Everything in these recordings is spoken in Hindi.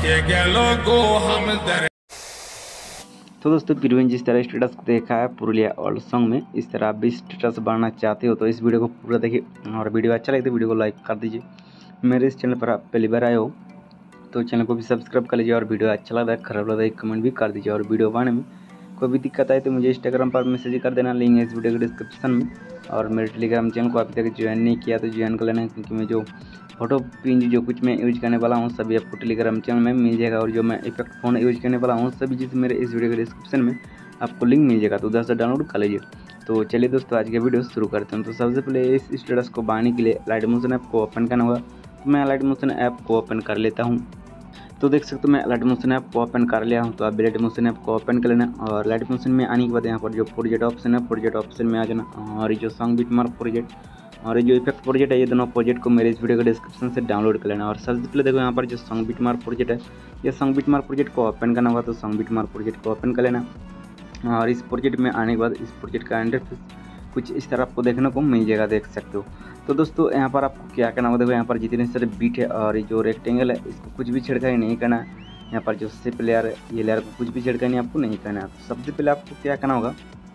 तो दोस्तों वीडियो में जिस तरह स्टेटस देखा है पुरुलिया ओल्ड सॉन्ग में, इस तरह आप भी स्टेटस बढ़ाना चाहते हो तो इस वीडियो को पूरा देखिए और वीडियो अच्छा लगे तो वीडियो को लाइक कर दीजिए। मेरे इस चैनल पर आप पहली बार आए हो तो चैनल को भी सब्सक्राइब कर लीजिए और वीडियो अच्छा लगता है खराब लगता है कमेंट भी कर दीजिए। और वीडियो बनाने में कोई भी दिक्कत आए तो मुझे इंस्टाग्राम पर मैसेज कर देना, लिंक है इस वीडियो के डिस्क्रिप्शन में। और मेरे टेलीग्राम चैनल को अभी तक ज्वाइन नहीं किया तो ज्वाइन कर लेना, क्योंकि मैं जो फोटो पिन जो कुछ मैं यूज करने वाला हूँ सभी आपको टेलीग्राम चैनल में मिल जाएगा। और जो मैं इफेक्ट फ़ोन यूज करने वाला हूँ सभी चीज़ मेरे इस वीडियो के डिस्क्रिप्शन में आपको लिंक मिल जाएगा, तो उधर से डाउनलोड कर लीजिए। तो चलिए दोस्तों आज का वीडियो शुरू करते हैं। तो सबसे पहले इस स्टेटस को बनाने के लिए लाइट मोशन ऐप को ओपन करना होगा। तो मैं लाइट मोशन ऐप को ओपन कर लेता हूँ। तो देख सकते हो मैं लाइट मोशन ऐप को ओपन कर लिया हूँ। तो आप लाइट मोशन ऐप को ओपन कर लेना और लाइट मोशन में आने के बाद यहाँ पर जो प्रोजेक्ट ऑप्शन है प्रोजेक्ट ऑप्शन में आ जाना। और ये जो सॉन्ग बीटमार्क प्रोजेक्ट और ये जो इफेक्ट प्रोजेक्ट है ये दोनों प्रोजेक्ट को मेरे इस वीडियो के डिस्क्रिप्शन से डाउनलोड कर लेना। और सबसे पहले देखो यहाँ पर जो सॉन्ग बीटमार्क प्रोजेक्ट है ये सॉन्ग बीटमार्क प्रोजेक्ट को ओपन करना होगा। तो सॉन्ग बीटमार्क प्रोजेक्ट को ओपन कर लेना और इस प्रोजेक्ट में आने के बाद इस प्रोजेक्ट का इंटरफेस कुछ इस तरह आपको देखने को मिल जाएगा, देख सकते हो। तो दोस्तों यहाँ पर आपको क्या करना होगा, देखो यहाँ पर जितने सारे बीट है और ये जो रेक्टेंगल है इसको कुछ भी छिड़काई नहीं करना है। यहाँ पर जो सिप लेयर है ये लेयर को कुछ भी छिड़काई नहीं आपको नहीं करना है। तो सबसे पहले आपको क्या करना होगा,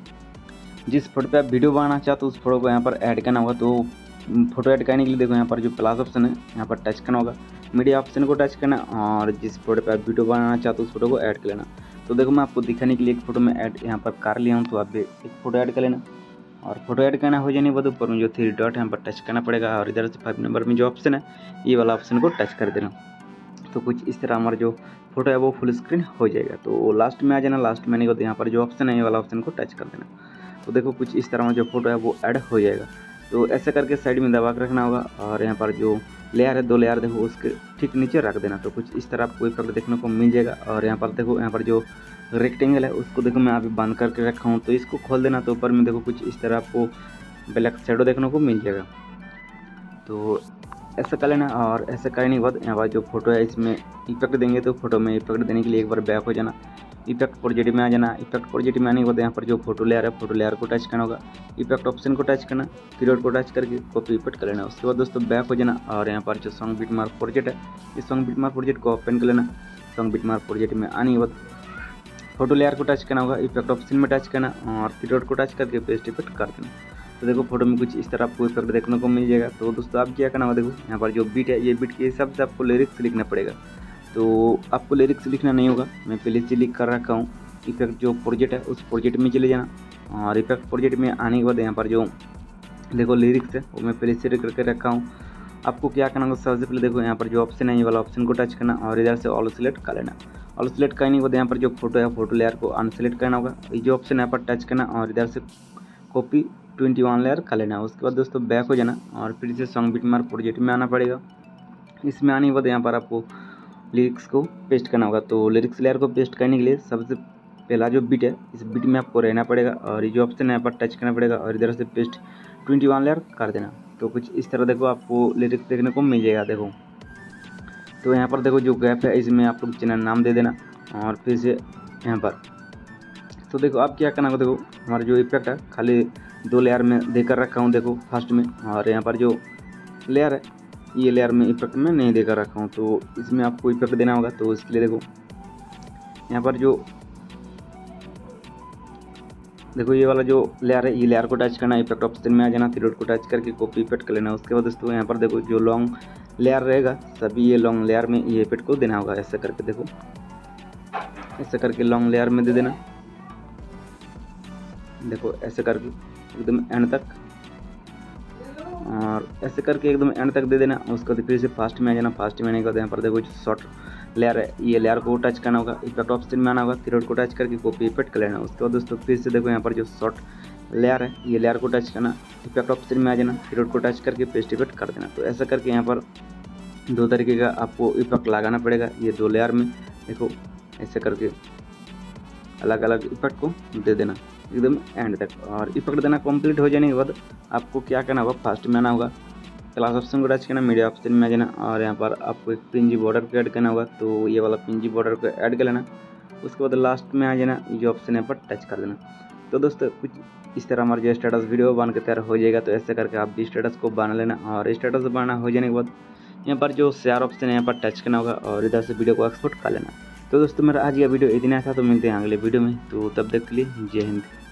जिस फोटो पे आप वीडियो बनाना चाहते हो उस फोटो को यहाँ पर ऐड करना होगा। तो फोटो ऐड करने के लिए देखो यहाँ पर जो प्लस ऑप्शन है यहाँ पर टच करना होगा, मीडिया ऑप्शन को टच करना और जिस फोटो पे आप वीडियो बनाना चाहते हो उस फोटो को ऐड कर लेना। तो देखो मैं आपको दिखाने के लिए एक फोटो में ऐड यहाँ पर कर लिया हूँ, तो आप भी एक फोटो ऐड कर लेना। और फोटो ऐड करना हो जाने के बाद ऊपर में जो 3 डॉट है यहाँ पर टच करना पड़ेगा और इधर से 5 नंबर में जो ऑप्शन है ये वाला ऑप्शन को टच कर देना। तो कुछ इस तरह हमारा जो फोटो है वो फुल स्क्रीन हो जाएगा। तो लास्ट में आ जाना, लास्ट में आने के बाद यहाँ पर जो ऑप्शन है ये वाला ऑप्शन को टच कर देना। तो देखो कुछ इस तरह में जो फोटो है वो ऐड हो जाएगा। तो ऐसे करके साइड में दबा कर रखना होगा और यहाँ पर जो लेयर है 2 लेयर देखो उसके ठीक नीचे रख देना। तो कुछ इस तरह आपको इफेक्ट देखने को मिल जाएगा। और यहाँ पर देखो यहाँ पर जो रेक्टेंगल है उसको देखो मैं अभी बंद करके रखा हूँ, तो इसको खोल देना। तो ऊपर में देखो कुछ इस तरह आपको ब्लैक शेडो देखने को मिल जाएगा। तो ऐसा कर लेना और ऐसा करने के बाद यहाँ पर जो फोटो है इसमें इफेक्ट देंगे। तो फोटो में इफेक्ट देने के लिए एक बार बैक हो जाना, इफेक्ट प्रोजेक्ट में आ जाना। इफेक्ट प्रोजेक्ट में आने के बाद यहाँ पर जो फोटो लेयर है फोटो लेयर को टच करना होगा, इफेक्ट ऑप्शन को टच करना, कीवर्ड को टच करके कॉपी पेस्ट कर लेना। उसके बाद दोस्तों बैक हो जाना और यहाँ पर जो सॉन्ग बीटमार्क प्रोजेक्ट है इस सॉन्ग बीटमार्क प्रोजेक्ट को ओपन कर लेना। सॉन्ग बीटमार्क प्रोजेक्ट में आने के बाद फोटो लेयर को टच करना होगा, इफेक्ट ऑप्शन में टच करना और कीवर्ड को टच करके पेस्ट इफेक्ट कर देना। तो देखो फोटो में कुछ इस तरह आपको इफेक्ट देखने को मिल जाएगा। तो दोस्तों आप क्या करना होगा, देखो यहाँ पर जो बीट है ये बीट के हिसाब से आपको लिरिक्स लिखना पड़ेगा। तो आपको लिरिक्स लिखना नहीं होगा, मैं पहले से लिख कर रखा हूँ। इफेक्ट जो प्रोजेक्ट है उस प्रोजेक्ट में चले जाना और इफेक्ट प्रोजेक्ट में आने के बाद यहाँ पर जो देखो लिरिक्स है वो मैं पहले से करके रखा हूँ। आपको क्या करना होगा, सबसे पहले देखो यहाँ पर जो ऑप्शन है ये वाला ऑप्शन को टच करना और इधर से ऑल सेलेक्ट कर लेना। ऑल सेलेक्ट करने के बाद यहाँ पर जो फोटो है फोटो लेयर को अनसेलेक्ट करना होगा, ये जो ऑप्शन है यहाँ पर टच करना और इधर से कॉपी 21 लेयर कर लेना। उसके बाद दोस्तों बैक हो जाना और फिर से सॉन्ग बीटमार्क प्रोजेक्ट में आना पड़ेगा। इसमें आने के बाद यहाँ पर आपको लिरिक्स को पेस्ट करना होगा। तो लिरिक्स लेयर को पेस्ट करने के लिए सबसे पहला जो बीट है इस बीट में आपको रहना पड़ेगा और ये जो ऑप्शन है यहाँ पर टच करना पड़ेगा और इधर से पेस्ट 21 लेयर कर देना। तो कुछ इस तरह देखो आपको लिरिक्स देखने को मिल जाएगा। देखो तो यहाँ पर देखो जो गैप है इसमें आप लोग चैनल नाम दे देना और फिर से यहाँ पर तो देखो आप क्या करना होगा, देखो हमारा जो इफेक्ट है खाली 2 लेयर में देकर रखा हूँ देखो फर्स्ट में, और यहाँ पर जो लेयर है ये लेयर में इफेक्ट में नहीं देकर रखा हूँ। तो इसमें आपको इफेक्ट देना होगा। तो इसके लिए देखो यहाँ पर जो देखो ये वाला जो लेयर है ये लेयर को टच करना, इफेक्ट ऑप्शन में आ जाना, थ्रेड को टच करके कॉपी इफेक्ट कर लेना। उसके बाद दोस्तों यहाँ पर देखो जो लॉन्ग लेयर रहेगा सभी ये लॉन्ग लेयर में ये इफेक्ट को देना होगा। ऐसा करके देखो ऐसा करके लॉन्ग लेयर में दे देना। देखो ऐसे करके एकदम एंड तक और ऐसे करके एकदम एंड तक दे देना। उसके बाद फिर से फास्ट में आ जाना, फास्ट में आने के बाद यहाँ पर देखो जो शॉर्ट लेयर है ये लेयर को टच करना होगा, इफेक्ट ऑप्शन में आना होगा, थ्रेड को टच करके कॉपी इफेक्ट कर लेना। उसके बाद दोस्तों फिर से देखो यहाँ पर जो शॉर्ट लेयर है ये लेयर को टच करना, इफेक्ट ऑप्शन में आ जाना, थ्रेड को टच करके पेस्ट इफेक्ट कर देना। तो ऐसा करके यहाँ पर 2 तरीके का आपको इफेक्ट लगाना पड़ेगा ये 2 लेयर में। देखो ऐसे करके अलग अलग इफेक्ट को दे देना एकदम एंड तक। और इफेक्ट देना कंप्लीट हो जाने के बाद आपको क्या करना होगा, फास्ट में आना होगा, क्लास ऑप्शन को टच करना, मीडिया ऑप्शन में आ जाना और यहाँ पर आपको एक पीएनजी बॉर्डर को ऐड करना होगा। तो ये वाला पीएनजी बॉर्डर को ऐड कर लेना। उसके बाद लास्ट में आ जाना, ये जो ऑप्शन है पर टच कर देना। तो दोस्तों कुछ इस तरह हमारा जो स्टेटस वीडियो बन के तैयार हो जाएगा। तो ऐसे करके आप भी स्टेटस को बना लेना और स्टेटस बनाना हो जाने के बाद यहाँ पर जो शेयर ऑप्शन है यहाँ पर टच करना होगा और इधर से वीडियो को एक्सपोर्ट कर लेना। तो दोस्तों मेरा आज का वीडियो इतना था, तो मिलते हैं अगले वीडियो में, तो तब तक के लिए जय हिंद।